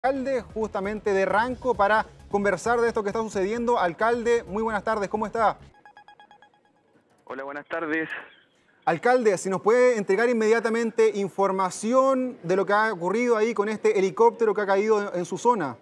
Alcalde justamente de Ranco para conversar de esto que está sucediendo. Alcalde, muy buenas tardes, ¿cómo está? Hola, buenas tardes. Alcalde, si nos puede entregar inmediatamente información de lo que ha ocurrido ahí con este helicóptero que ha caído en su zona.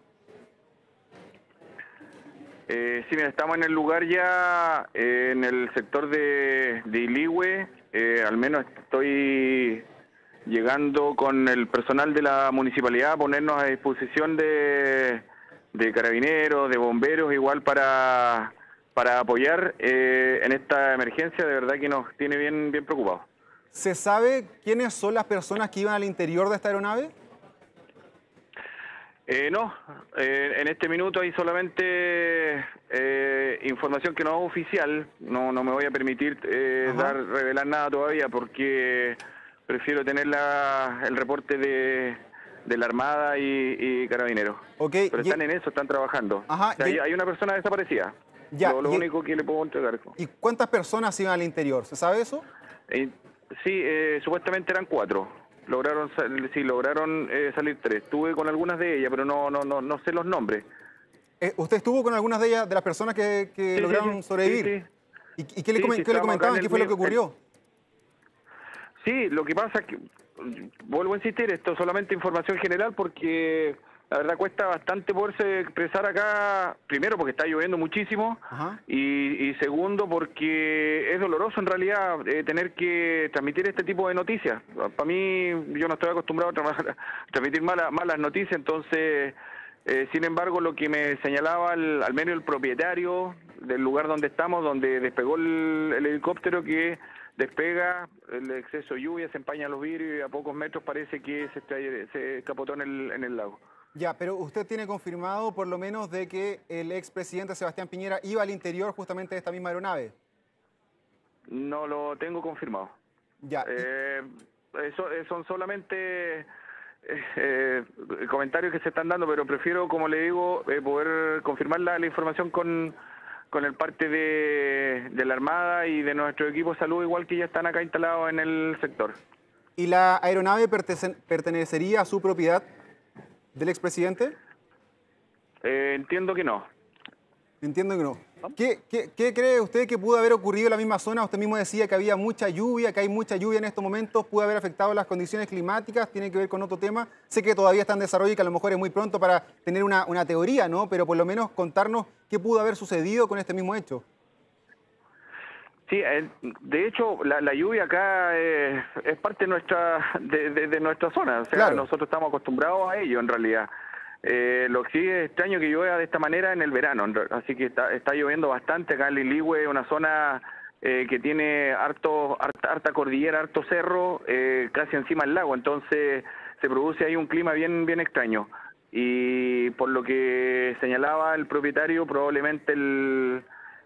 Sí, mira, estamos en el lugar ya, en el sector de Iligüe. Al menos estoy llegando con el personal de la municipalidad a ponernos a disposición de carabineros, de bomberos, igual para apoyar en esta emergencia. De verdad que nos tiene bien preocupados. ¿Se sabe quiénes son las personas que iban al interior de esta aeronave? No, en este minuto hay solamente información que no es oficial. No me voy a permitir revelar nada todavía porque prefiero tener el reporte de la Armada y Carabineros. Okay. Pero están en eso, están trabajando. Ajá. O sea, hay una persona desaparecida. Ya. Lo único que le puedo entregar. ¿Y cuántas personas iban al interior? ¿Se sabe eso? Sí, supuestamente eran 4. Lograron salir 3. Estuve con algunas de ellas, pero no sé los nombres. ¿Usted estuvo con algunas de ellas, de las personas que Sí, lograron sobrevivir? Sí. ¿Y qué le comentaban? ¿Qué fue lo que ocurrió? Sí, lo que pasa es que, vuelvo a insistir, esto es solamente información general porque la verdad cuesta bastante poderse expresar acá, primero porque está lloviendo muchísimo y segundo porque es doloroso en realidad tener que transmitir este tipo de noticias. Para mí, yo no estoy acostumbrado a transmitir malas noticias, entonces, sin embargo, lo que me señalaba al menos el propietario del lugar donde estamos, donde despegó el helicóptero, que despega, el exceso de lluvia se empaña los vidrios y a pocos metros parece que se escapotó en el lago. Ya, pero usted tiene confirmado por lo menos de que el expresidente Sebastián Piñera iba al interior justamente de esta misma aeronave. No lo tengo confirmado. Ya. Son solamente comentarios que se están dando, pero prefiero, como le digo, poder confirmar la información con el parte de la Armada y de nuestro equipo de salud, igual que ya están acá instalados en el sector. ¿Y la aeronave pertenecería a su propiedad del expresidente? Entiendo que no. Entiendo que no. ¿Qué cree usted que pudo haber ocurrido en la misma zona? Usted mismo decía que había mucha lluvia, que hay mucha lluvia en estos momentos. ¿Pudo haber afectado las condiciones climáticas? ¿Tiene que ver con otro tema? Sé que todavía está en desarrollo y que a lo mejor es muy pronto para tener una teoría, ¿no? Pero por lo menos contarnos qué pudo haber sucedido con este mismo hecho. Sí, de hecho, la lluvia acá es parte de nuestra zona. O sea, claro, nosotros estamos acostumbrados a ello, en realidad. Lo que sí es extraño que llueva de esta manera en el verano, así que está lloviendo bastante acá en Iligüe, una zona que tiene harta cordillera, harto cerro, casi encima del lago, entonces se produce ahí un clima bien extraño. Y por lo que señalaba el propietario, probablemente el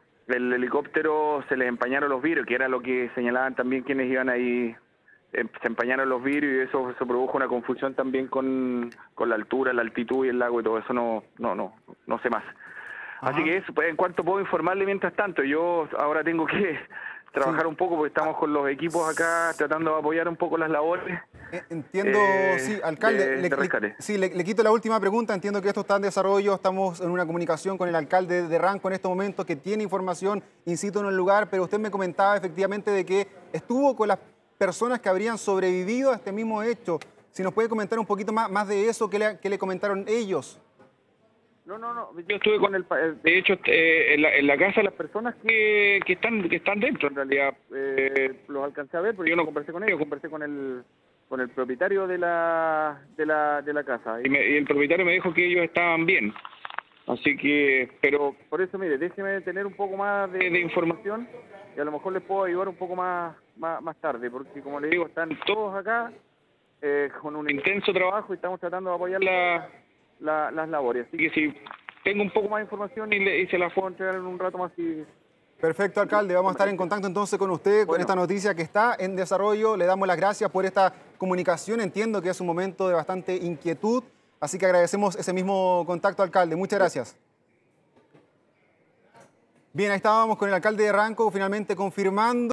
helicóptero se les empañaron los vidrios, que era lo que señalaban también quienes iban ahí. Se empañaron los vidrios y eso se produjo una confusión también con la altura, la altitud y el lago y todo eso. No sé más. Así que eso, pues, en cuanto puedo informarle mientras tanto, yo ahora tengo que trabajar un poco porque estamos con los equipos acá tratando de apoyar un poco las labores. Entiendo, sí, alcalde, le quito la última pregunta. Entiendo que esto está en desarrollo, estamos en una comunicación con el alcalde de Ranco en este momento que tiene información in situ en el lugar, pero usted me comentaba efectivamente de que estuvo con las personas que habrían sobrevivido a este mismo hecho. Si nos puede comentar un poquito más de eso, ¿qué le comentaron ellos? No, yo estuve con de hecho, en la casa de las personas que están dentro, en realidad. Los alcancé a ver, pero yo no conversé con ellos, conversé con el propietario de la casa. Y el propietario me dijo que ellos estaban bien. Así que, pero por eso, mire, déjeme tener un poco más de información y a lo mejor les puedo ayudar un poco más tarde, porque como les digo, están todos acá con un intenso trabajo y estamos tratando de apoyar las labores. Así que si tengo un poco más de información y se las puedo entregar en un rato más. Perfecto, alcalde. Vamos a estar en contacto entonces con usted con esta noticia que está en desarrollo. Le damos las gracias por esta comunicación. Entiendo que es un momento de bastante inquietud, así que agradecemos ese mismo contacto, alcalde. Muchas gracias. Bien, ahí estábamos con el alcalde de Ranco finalmente confirmando